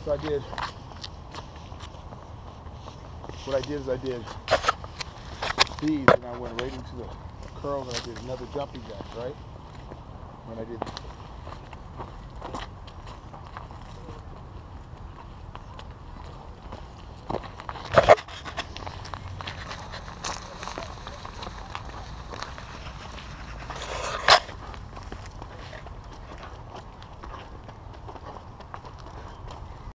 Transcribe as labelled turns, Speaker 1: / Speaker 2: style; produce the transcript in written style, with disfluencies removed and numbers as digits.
Speaker 1: So what I did is I did these, and I went right into the curls, and I did another jumping jack, right? When I did